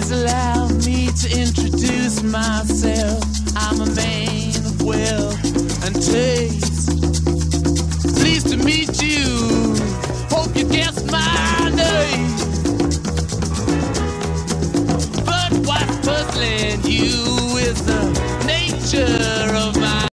allow me to introduce myself. I'm a man of wealth and taste. Pleased to meet you. Hope you guessed my name. But what's puzzling you